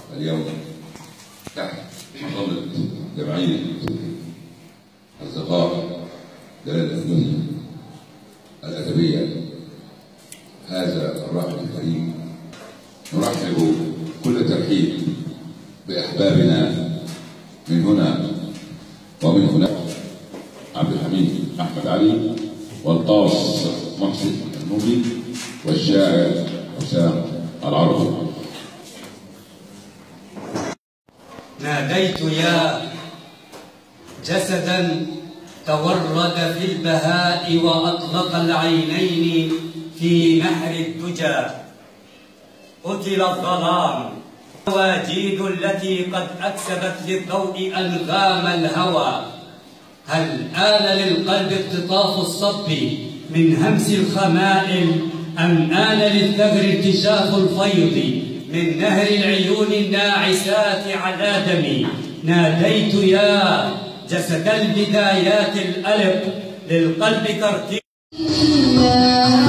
اليوم تحت مظلة جمعية الزخارف دلالة الدنيا الأدبية هذا الراحل الكريم، نرحب كل ترحيب بأحبابنا من هنا ومن هناك، عبد الحميد أحمد علي والقاص محسن النوبي والشاعر حسام العربي. ناديت يا جسدا تورد في البهاء وأطلق العينين في نهر الدجى، قتل الظلام الواجيد التي قد أكسبت للضوء أنغام الهوى. هل آن للقلب اقتطاف الصب من همس الخمائل، أم آن للثغر انتشاف الفيض من نهر العيون الناعسات على دمي؟ ناديت يا جسد البدايات الألق للقلب ترتيب